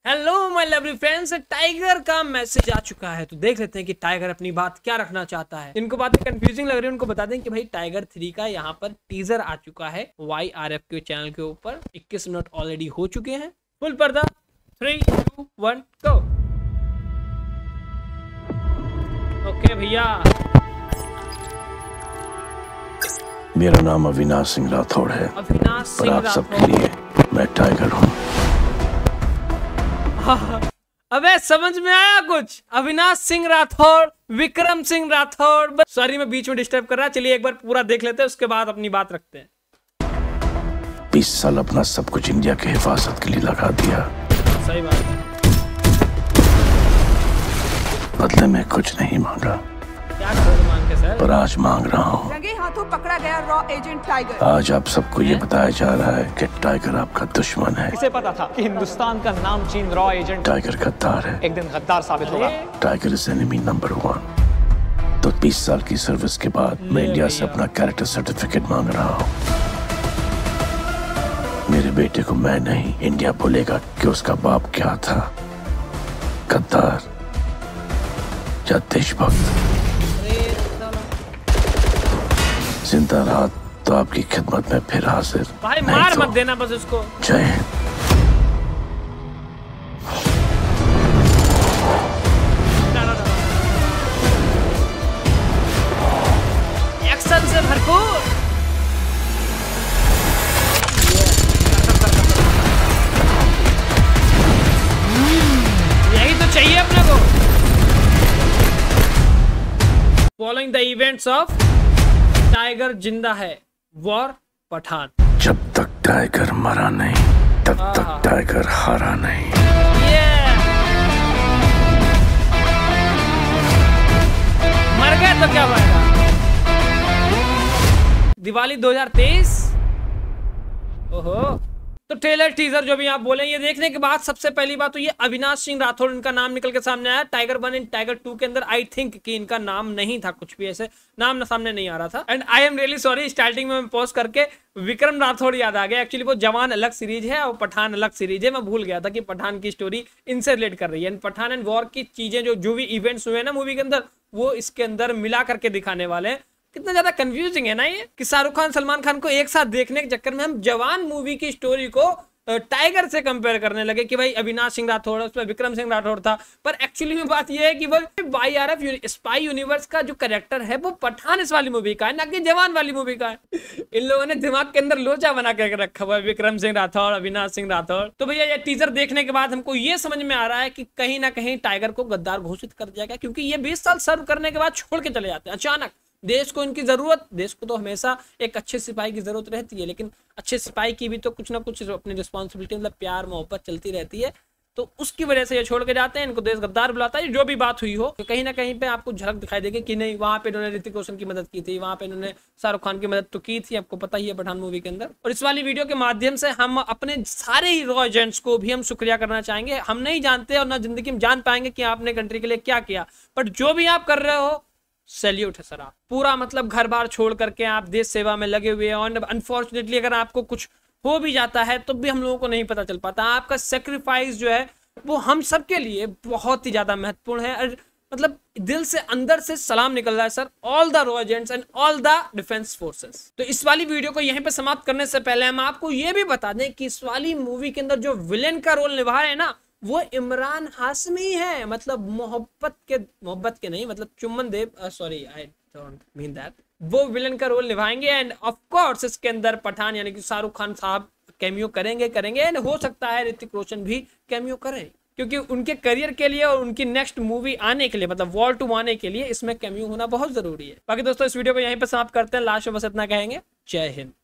Hello my lovely friends, Tiger का message आ चुका है तो देख लेते हैं कि टाइगर अपनी बात क्या रखना चाहता है। इनको बातें कंफ्यूजिंग लग रही है, उनको बता दें कि भाई टाइगर 3 का यहाँ पर टीजर आ चुका है YRF के चैनल के ऊपर। 21 मिनट ऑलरेडी हो चुके हैं। फुल पर्दा 3, 2, 1 गो। ओके भैया, मेरा नाम अविनाश सिंह राठौड़ है। अविनाश पर सिंह आप सबके राठौड़। लिए मैं टाइगर हूँ। अबे समझ में आया कुछ? अविनाश सिंह राठौड़, विक्रम सिंह राठौड़। सॉरी मैं बीच में डिस्टर्ब कर रहा। चलिए एक बार पूरा देख लेते हैं, उसके बाद अपनी बात रखते हैं। 20 साल अपना सब कुछ इंडिया की हिफाजत के लिए लगा दिया। सही बात है। बदले में कुछ नहीं मांगा, क्या करोगे मांग के सर? पर आज मांग रहा हूँ। रंगे हाथों पकड़ा गया रॉ एजेंट टाइगर। आज आप सबको ये बताया जा रहा है कि टाइगर आपका दुश्मन है। इसे पता था कि हिंदुस्तान का नामचीन रॉ एजेंट टाइगर गद्दार है। एक दिन गद्दार साबित होगा। Tiger is enemy number 1। तो 20 साल की सर्विस के बाद मैं इंडिया से अपना कैरेक्टर सर्टिफिकेट मांग रहा हूँ। मेरे बेटे को मैं नहीं, इंडिया बोलेगा कि उसका बाप क्या था, गद्दार या देशभक्त। जिंदा रहा तो आपकी खिदमत में फिर हाजिर। भाई नहीं मार तो मत देना बस उसको। जय हिंद। एक्शन से भरपूर। यही तो चाहिए अपने को। Following the events of Tiger Zinda Hai war Pathan. जब तक टाइगर मरा नहीं तब तक टाइगर हारा नहीं। मर गए तो क्या फायदा। दिवाली 2023। ओहो, तो ट्रेलर टीजर जो भी आप बोले, ये देखने के बाद सबसे पहली बात तो ये अविनाश सिंह राठौड़ इनका नाम निकल के सामने आया। टाइगर 1 एंड टाइगर 2 के अंदर आई थिंक कि इनका नाम नहीं था, कुछ भी ऐसे नाम सामने नहीं आ रहा था। And I am really sorry, starting में मैं पोस्ट करके विक्रम राठौड़ याद आ गया। एक्चुअली वो जवान अलग सीरीज है और पठान अलग सीरीज है। मैं भूल गया था कि पठान की स्टोरी इनसे रिलेट कर रही है। पठान एंड वॉर की चीजें जो भी इवेंट्स हुए ना मूवी के अंदर, वो इसके अंदर मिला करके दिखाने वाले हैं। कितना ज्यादा कंफ्यूजिंग है ना ये, कि शाहरुख खान सलमान खान को एक साथ देखने के चक्कर में हम जवान मूवी की स्टोरी को टाइगर से कंपेयर करने लगे कि भाई अविनाश सिंह राठौड़, उसमें विक्रम सिंह राठौड़ था। पर एक्चुअली में बात यह है कि वो YRF स्पाई यूनिवर्स का जो कैरेक्टर है वो पठान इस वाली मूवी का है, ना कि जवान वाली मूवी का है। इन लोगों ने दिमाग के अंदर लोचा बना के रखा हुआ है विक्रम सिंह राठौड़, अविनाश सिंह राठौड़। तो भैया ये टीजर देखने के बाद हमको ये समझ में आ रहा है कि कहीं ना कहीं टाइगर को गद्दार घोषित कर दिया गया, क्योंकि ये 20 साल सर्व करने के बाद छोड़ के चले जाते हैं अचानक। देश को इनकी जरूरत, देश को तो हमेशा एक अच्छे सिपाही की जरूरत रहती है, लेकिन अच्छे सिपाही की भी तो कुछ ना कुछ अपनी रिस्पॉन्सिबिलिटी, मतलब प्यार मोहब्बत चलती रहती है। तो उसकी वजह से ये छोड़ के जाते हैं, इनको देश गद्दार बुलाता है। जो भी बात हुई हो, तो कहीं ना कहीं पे आपको झलक दिखाई देगी कि नहीं, वहां पे इन्होंने ऋतिक रोशन की मदद की थी, वहां पे इन्होंने शाहरुख खान की मदद तो की थी, आपको पता ही है पठान मूवी के अंदर। और इस वाली वीडियो के माध्यम से हम अपने सारे ही रॉ एजेंट्स को भी हम शुक्रिया करना चाहेंगे। हम नहीं जानते और ना जिंदगी में जान पाएंगे कि आपने कंट्री के लिए क्या किया, बट जो भी आप कर रहे हो सैल्यूट है सर। आप पूरा मतलब घर बार छोड़ करके आप देश सेवा में लगे हुए हैं। और अनफॉर्चुनेटली अगर आपको कुछ हो भी जाता है तो भी हम लोगों को नहीं पता चल पाता। आपका सेक्रीफाइस जो है वो हम सब के लिए बहुत ही ज्यादा महत्वपूर्ण है। और मतलब दिल से अंदर से सलाम निकल रहा है सर, ऑल द रॉ agents and all the defence forces. तो इस वाली वीडियो को यहीं पे समाप्त करने से पहले हम आपको ये भी बता दें कि इस वाली मूवी के अंदर जो विलेन का रोल निभा रहे हैं ना, वो इमरान हाशमी है। मतलब मोहब्बत के नहीं, मतलब चुम्बन देव, sorry I don't mean that. वो विलन का रोल निभाएंगे। एंड ऑफ कोर्स इसके अंदर पठान यानी कि शाहरुख खान साहब कैमियो करेंगे। एंड हो सकता है ऋतिक रोशन भी कैमियो करें, क्योंकि उनके करियर के लिए और उनकी नेक्स्ट मूवी आने के लिए, मतलब वॉर 2 आने के लिए इसमें कैमियो होना बहुत जरूरी है। बाकी दोस्तों इस वीडियो को यहीं पर समाप्त करते हैं। लास्ट में बस इतना कहेंगे, जय हिंद।